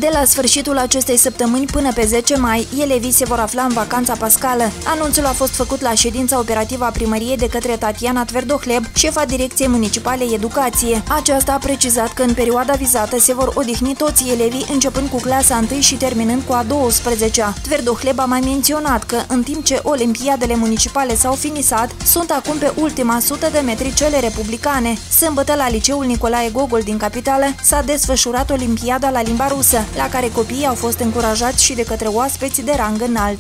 De la sfârșitul acestei săptămâni până pe 10 mai, elevii se vor afla în vacanța pascală. Anunțul a fost făcut la ședința operativă a primăriei de către Tatiana Tverdohleb, șefa Direcției Municipale Educație. Aceasta a precizat că în perioada vizată se vor odihni toți elevii, începând cu clasa 1 și terminând cu a 12-a. Tverdohleb a mai menționat că, în timp ce olimpiadele municipale s-au finisat, sunt acum pe ultima 100 de metri cele republicane. Sâmbătă, la Liceul Nicolae Gogol din capitală, s-a desfășurat olimpiada la limba rusă, la care copiii au fost încurajați și de către oaspeți de rang înalt.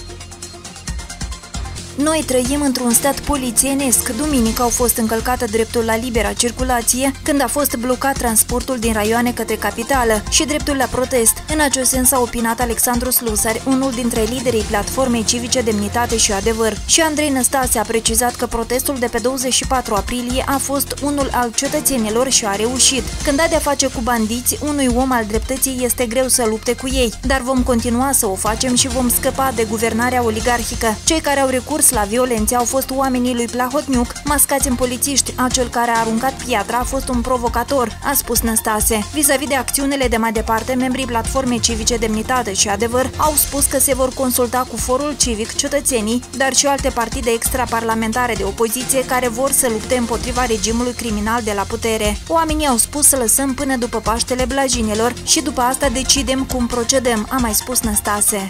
Noi trăim într-un stat polițienesc. Duminică au fost încălcate dreptul la libera circulație când a fost blocat transportul din raioane către capitală și dreptul la protest. În acest sens a opinat Alexandru Slusari, unul dintre liderii platformei civice Demnitate și Adevăr. Și Andrei Năstase a precizat că protestul de pe 24 aprilie a fost unul al cetățenilor și a reușit. Când ai de-a face cu bandiți, unui om al dreptății este greu să lupte cu ei, dar vom continua să o facem și vom scăpa de guvernarea oligarhică. Cei care au recurs la violențe au fost oamenii lui Plahotniuc, mascați în polițiști. Acel care a aruncat piatra a fost un provocator, a spus Năstase. Vis-a-vis de acțiunile de mai departe, membrii platformei civice Demnitate și Adevăr au spus că se vor consulta cu Forul Civic, cetățenii, dar și alte partide extraparlamentare de opoziție care vor să lupte împotriva regimului criminal de la putere. Oamenii au spus să lăsăm până după Paștele Blajinilor și după asta decidem cum procedăm, a mai spus Năstase.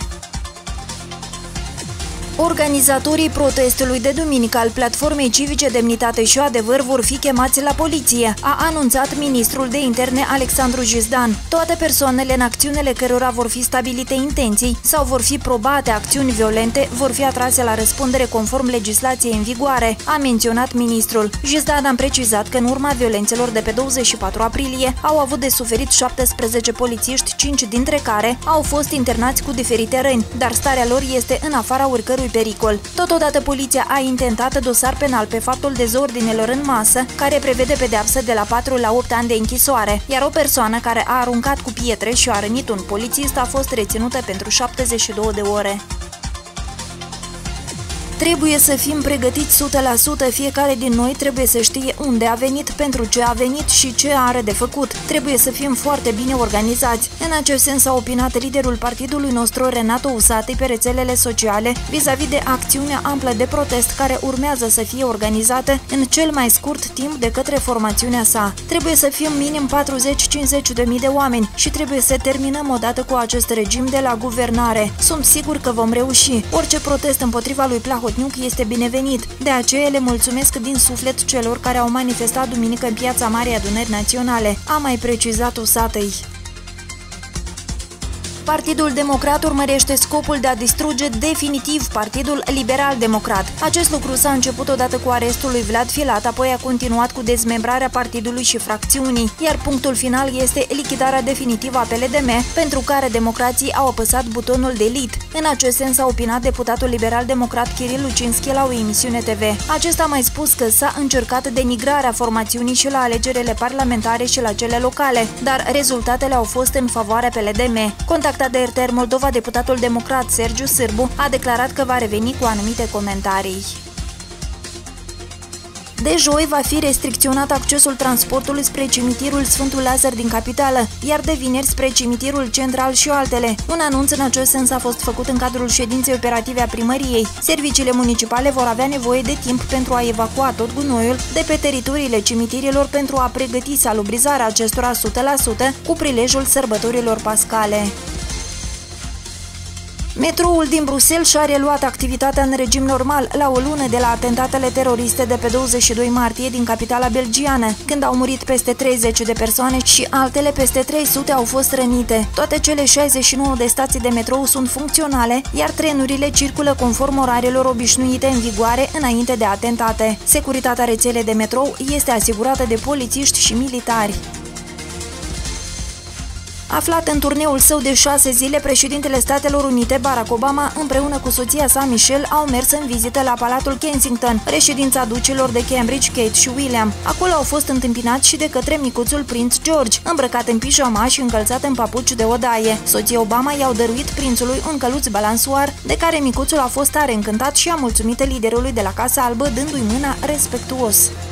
Organizatorii protestului de duminică al platformei civice Demnitate și Adevăr vor fi chemați la poliție, a anunțat ministrul de interne Alexandru Jizdan. Toate persoanele în acțiunile cărora vor fi stabilite intenții sau vor fi probate acțiuni violente vor fi atrase la răspundere conform legislației în vigoare, a menționat ministrul. Jizdan a precizat că în urma violențelor de pe 24 aprilie au avut de suferit 17 polițiști, 5 dintre care au fost internați cu diferite răni, dar starea lor este în afara oricărui pericol. Totodată, poliția a intentat dosar penal pe faptul dezordinelor în masă, care prevede pedeapsă de la 4 la 8 ani de închisoare, iar o persoană care a aruncat cu pietre și a rănit un polițist a fost reținută pentru 72 de ore. Trebuie să fim pregătiți 100%, fiecare din noi trebuie să știe unde a venit, pentru ce a venit și ce are de făcut. Trebuie să fim foarte bine organizați. În acest sens a opinat liderul partidului nostru, Renato Usati, pe rețelele sociale, vis-a-vis de acțiunea amplă de protest care urmează să fie organizată în cel mai scurt timp de către formațiunea sa. Trebuie să fim minim 40-50 de mii de oameni și trebuie să terminăm odată cu acest regim de la guvernare. Sunt sigur că vom reuși. Orice protest împotriva lui Plahotniuc este binevenit. De aceea le mulțumesc din suflet celor care au manifestat duminică în Piața Marei Adunări Naționale, a mai precizat Usatăi. Partidul Democrat urmărește scopul de a distruge definitiv Partidul Liberal-Democrat. Acest lucru s-a început odată cu arestul lui Vlad Filat, apoi a continuat cu dezmembrarea partidului și fracțiunii, iar punctul final este lichidarea definitivă a PLDM, pentru care democrații au apăsat butonul delete. În acest sens a opinat deputatul liberal-democrat Kiril Lucinski la o emisiune TV. Acesta a mai spus că s-a încercat denigrarea formațiunii și la alegerile parlamentare și la cele locale, dar rezultatele au fost în favoarea PLDM. Contactat de RTR Moldova, deputatul democrat Sergiu Sârbu a declarat că va reveni cu anumite comentarii. De joi va fi restricționat accesul transportului spre cimitirul Sfântul Lazar din capitală, iar de vineri spre cimitirul central și altele. Un anunț în acest sens a fost făcut în cadrul ședinței operative a primăriei. Serviciile municipale vor avea nevoie de timp pentru a evacua tot gunoiul de pe teritoriile cimitirilor pentru a pregăti salubrizarea acestora 100% cu prilejul sărbătorilor pascale. Metroul din Bruxelles și-a reluat activitatea în regim normal la o lună de la atentatele teroriste de pe 22 martie din capitala belgiană, când au murit peste 30 de persoane și altele peste 300 au fost rănite. Toate cele 69 de stații de metrou sunt funcționale, iar trenurile circulă conform orarelor obișnuite în vigoare înainte de atentate. Securitatea rețelei de metrou este asigurată de polițiști și militari. Aflat în turneul său de 6 zile, președintele Statelor Unite, Barack Obama, împreună cu soția sa, Michelle, au mers în vizită la Palatul Kensington, reședința ducelor de Cambridge, Kate și William. Acolo au fost întâmpinați și de către micuțul prinț George, îmbrăcat în pijama și încălțat în papuci de odaie. Soții Obama i-au dăruit prințului un căluț balansoar, de care micuțul a fost tare încântat și a mulțumit liderului de la Casa Albă, dându-i mâna respectuos.